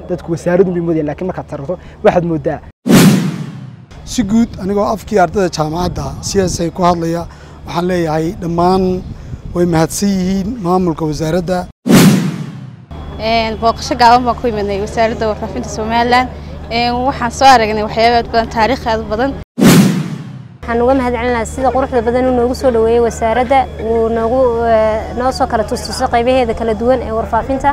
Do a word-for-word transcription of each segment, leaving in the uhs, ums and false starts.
dadku wasaaraddu bay moodayaan laakiin markaad tarto waxaad moodaa si guud anigoo afkii ardayda jaamacadda siyaasay ku hadlaya waxaan leeyahay dhammaan way mahadsan yihiin maamulka wasaaradda een booqasho gaaban baan ku imanay wasaaradda warfaafinta Soomaaliland een waxaan soo aragnay waxyaabo badan taariikh aad badan waxaan uga mahadcelinayaa sida quruxda badan uu noogu soo dhaweeyay wasaaradda uu noogu noo soo kala tustusay qaybaheeda kala duwan ee warfaafinta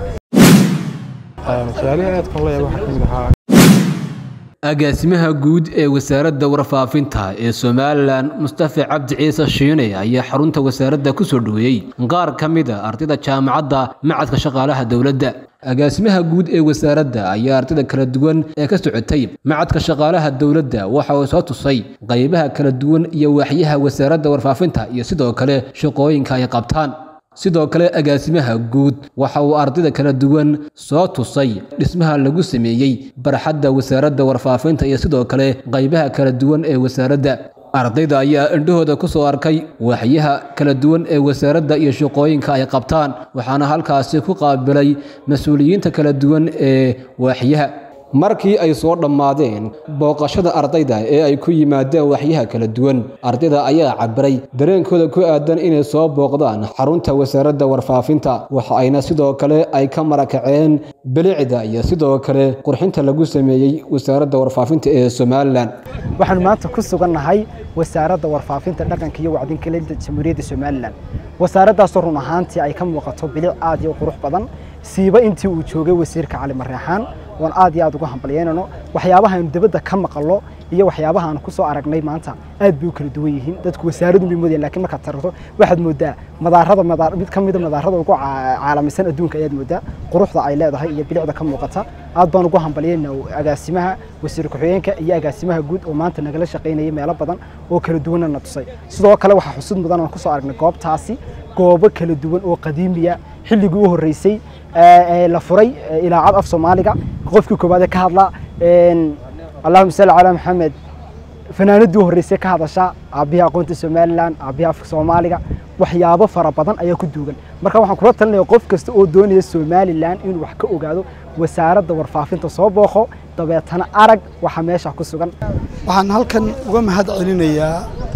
agaasimaha guud ee wasaaradda warfaafinta ee Soomaaliland Mustafa Cabdi Ciise Shiine ayaa xarunta wasaaradda ku soo dhaweeyay qaar kamid ah ardayda jaamacadda macadka shaqaalaha dawladda agaasimaha guud ee wasaaradda ayaa ardayda kala duwan ee ka socotay macadka shaqaalaha dawladda waxa uu soo tusay qaybaha kala duwan iyo waaxyaha wasaaradda warfaafinta iyo sidoo kale shaqooyinka ay qabtaan sidoo kale agaasimaha guud waxa uu ardayda kala duwan soo tusay dhismaha lagu sameeyay barxadda wasaaradda warfaafinta iyo sidoo kale qaybaha kala duwan ee wasaaradda ardayda ayaa indhahooda ku soo arkay waaxyaha kala duwan ee wasaaradda iyo shaqooyinka ay qabtaan waxaana halkaasi ku qaabilay mas'uuliyiinta kala duwan ee waaxyaha markii ay soo dhamaadeen booqashada ardayda ee ay ku yimaadeen waxyaha kala duwan ardayda ayaa cabiray dareenkooda ku aadan inay soo booqdaan xarunta wasaaradda warfaafinta waxa ayna sidoo kale ay ka marakaceen bilicda iyo sidoo kale qurxinta lagu sameeyay wasaaradda warfaafinta ee Soomaaliland waxaan maanta ku sugannahay wasaaradda warfaafinta dhaqanka iyo wacyigelinta Jamhuuriyadda Soomaaliland wasaaraddaas run ahaantii ay ka muuqato bilic aad iyo qurux badan siiba intii uu joogay wasiirka Cali Marreexaan waan aad iyo aad uga hambalyeynano waxyaabaha aan dibadda ka maqallo iyo waxyaabaha aan ku soo aragnay maanta aad bay u kala duwan yihiin dadku wasaaraddu bay moodayaan laakiin markaad tarto waxaad moodaa madaarada madaar mid kamid ah madaarada ugu caalamisan adduunka ayaad moodaa quruxda ay leedahay iyo bilicda ka muuqata aad baan ugu hambalyeynaa agaasimaha wasiir ku-xigeenka iyo agaasimaha guud oo maanta nagala shaqeynaya meelo badan oo kala duwan na tusay sidoo kale waxa xusud mudan aan ku soo aragnay goobtaasi goobo kala duwan oo qadiimiya xilligii u horeysay ee la furay ilaacad af Soomaaliga qofkii koobaad ka hadla een Allahumma salli ala Muhammad fanaanadii u horeysay ka hadasha aabiha aqoonta Soomaaliland aabiha af Soomaaliga waxyaabo fara badan ayaa ku duugan marka waxaan kula talinayaa qof kasta oo doonaya Soomaaliland inuu wax ka ogaado wasaaradda warfaafinta soo booqo dabeetana arag waxa meesha ku sugan waxaan halkan uga mahad celinayaa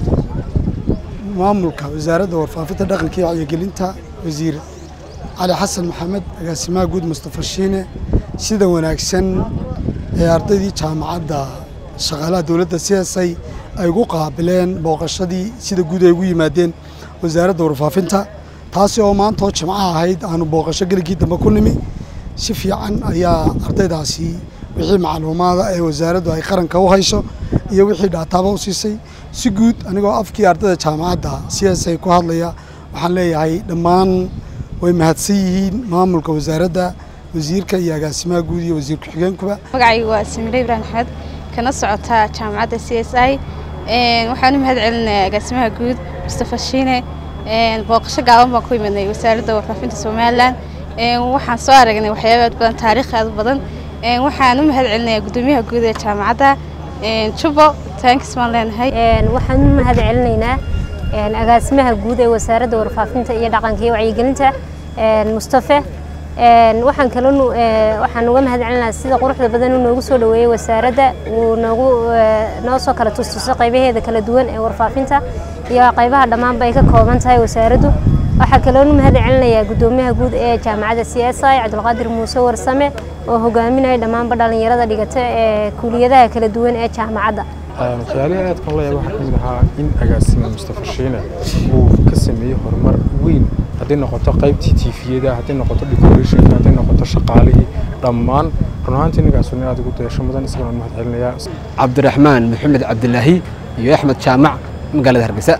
maamulka wasaaradda warfaafinta dhaqanka iyo wacyigelinta wasiir علي حسن محمد agaasimaha guud Mustafa Shiine sida wanaagsan ee ardayda jaamacadda shaqaalaha dawladda siyaasay ay ugu qaabileen booqashadii sida guud ay ugu yimaadeen wasaaradda warfaafinta taasi oo maanta jimcaha ahayd aanu booqasho galigii dambe ku nimi si fiican ayaa ardaydaasi wixii macluumaad ee wasaaraddu ay qaranka u hayso iyo wixii dhaataaba u siisay si guud anigoo afkii ardayda jaamacadda siyaasay ku hadlaya waxaan leeyahay dhammaan way mahadsan yihiin maamulka wasaaradda wasiirka iyo agaasimaha guud iyo wasiir ku-xigeenkuba magacaygu waa Samire Ibrahim Axmed kana socota jaamacadda C S I een waxaan u mahad celinayaa agaasimaha guud Mustafa Shiine een booqasho gaaban baan ku imanay wasaaradda warfaafinta Soomaaliland een waxaan soo aragnay waxyaabo badan taariikh aad badan een waxaan u mahad celinayaa gudoomiyaha guud ee jaamacadda een Chubo thanks man leenahay een waxaan u mahad celinaynaa een agaasimaha guud ee wasaaradda warfaafinta iyo dhaqanka iyo wacyigelinta een Mustafa een waxaan kale waxaan uga mahad celinayaa sida quruxda badan uu noogu soo dhaweeyay wasaaradda uu noogu noo soo kala tustusay qaybaheeda kala duwan ee warfaafinta iyo qaybaha dhammaan bay ka kooban tahay wasaaraddu waxa kale oo mahad celinayaa gudoomiyaha guud ee jaamacadda C S I Cabdulqaadir Muuse Warsame oo hogaaminaya dhammaan dhalinyarada dhigata ee kulliyadaha kala duwan ee jaamacadda waxyaalaha aad kan leeyahay waxa kamid ahaa in agaasima Mustafa Shiine uu ka sameeyay horumar weyn haddii noqoto qaybtii T V-yada haddii noqoto decoration haddii noqoto shaqaalihii dhammaan runaantii ninkaasuna aad ugu dayasho mudan isagoo mahad celinaya Cabdiraxmaan Maxamed Cabdilaahi iyo Axmed Jaamac magaalada Hargeysa.